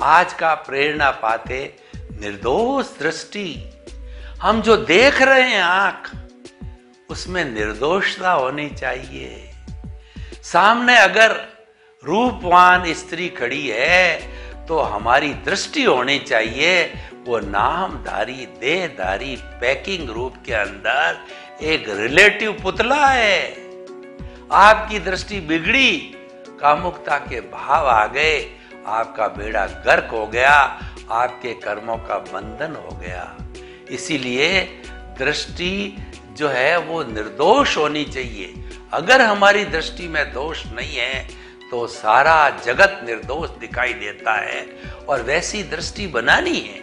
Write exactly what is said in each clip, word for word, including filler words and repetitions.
आज का प्रेरणा पाते निर्दोष दृष्टि। हम जो देख रहे हैं आंख, उसमें निर्दोषता होनी चाहिए। सामने अगर रूपवान स्त्री खड़ी है तो हमारी दृष्टि होनी चाहिए वो नामधारी देहधारी पैकिंग रूप के अंदर एक रिलेटिव पुतला है। आपकी दृष्टि बिगड़ी, कामुकता के भाव आ गए, आपका बेड़ा गर्क हो गया, आपके कर्मों का बंधन हो गया। इसीलिए दृष्टि जो है वो निर्दोष होनी चाहिए। अगर हमारी दृष्टि में दोष नहीं है तो सारा जगत निर्दोष दिखाई देता है, और वैसी दृष्टि बनानी है।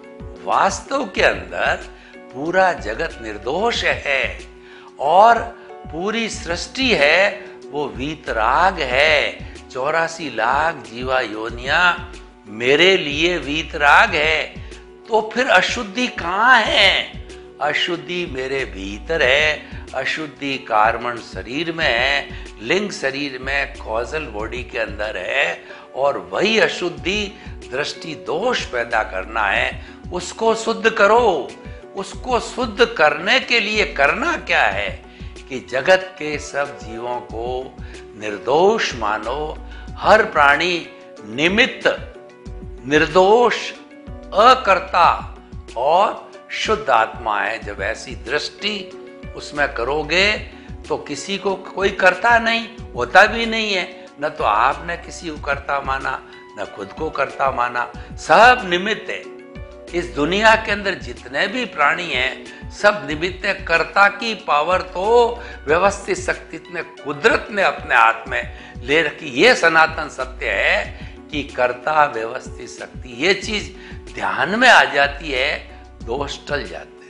वास्तव के अंदर पूरा जगत निर्दोष है और पूरी सृष्टि है वो वीतराग है। चौरासी लाख जीवा योनिया मेरे लिए वीतराग है। तो फिर अशुद्धि कहाँ है? अशुद्धि मेरे भीतर है। अशुद्धि कार्बन शरीर में है, लिंग शरीर में, कॉजल बॉडी के अंदर है, और वही अशुद्धि दृष्टि दोष पैदा करना है। उसको शुद्ध करो। उसको शुद्ध करने के लिए करना क्या है कि जगत के सब जीवों को निर्दोष मानो। हर प्राणी निमित्त, निर्दोष, अकर्ता और शुद्ध आत्मा है। जब ऐसी दृष्टि उसमें करोगे तो किसी को कोई कर्ता नहीं होता भी नहीं है। न तो आपने किसी को कर्ता माना, न खुद को कर्ता माना, सब निमित्त है। इस दुनिया के अंदर जितने भी प्राणी हैं सब निमित्त है। कर्ता की पावर तो व्यवस्थित शक्ति ने, कुदरत ने अपने हाथ में ले रखी। ये सनातन सत्य है कि कर्ता व्यवस्थित शक्ति, ये चीज ध्यान में आ जाती है, दोष टल जाती है।